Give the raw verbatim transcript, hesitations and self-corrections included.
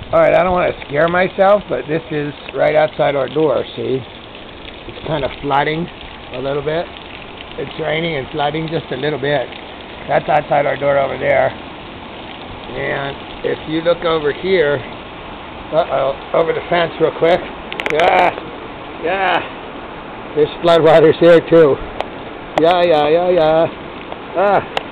Alright, I don't want to scare myself, but this is right outside our door, see? It's kind of flooding a little bit. It's raining and flooding just a little bit. That's outside our door over there. And if you look over here, uh-oh, over the fence real quick. Yeah, yeah. There's floodwaters here too. Yeah, yeah, yeah, yeah. Ah.